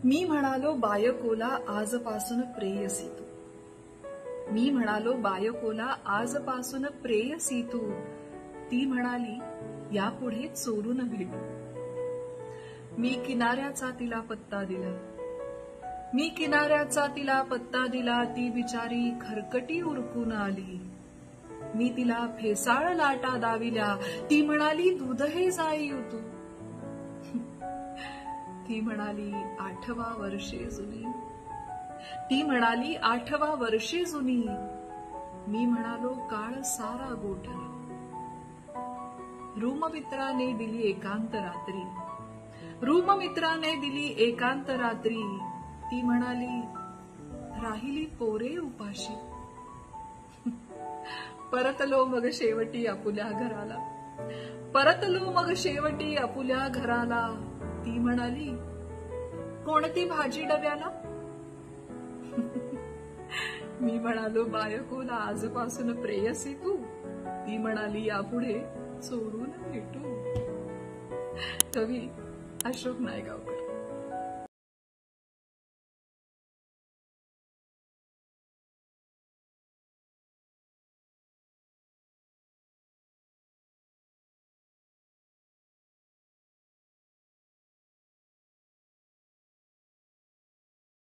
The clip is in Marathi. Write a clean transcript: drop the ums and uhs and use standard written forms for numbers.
मी म्हणालो बायकोला आजपासून प्रेयसी तू. मी म्हणालो बायकोला आजपासून प्रेयसी तू. ती म्हणाली यापुढे चोरून भेटू. मी किनाऱ्याचा तिला पत्ता दिला. मी किनाऱ्याचा तिला पत्ता दिला. ती बिचारी खरकटी उरकून आली. मी तिला फेसाळ लाटा दाविल्या. ती म्हणाली दूध हे जाई तू. ती म्हणाली 8व्या वर्षे जुनी. ती म्हणाली 8व्या वर्षे जुनी. मी म्हणालो काळ सारा गोठला. रूममित्राने दिली एकांत रात्री. रूममित्राने दिली एकांत रात्री. ती म्हणाली राहिली पोरे उपाशी. परतलो मग शेवटी आपुल्या घराला. परतलो मग शेवटी आपुल्या घराला. ती म्हणाली कोणती भाजी डब्याला. मी म्हणालो बायकोला आजपासून प्रेयसी तू. ती म्हणाली यापुढे चोरून भेटू. कवी अशोक नायगावकर.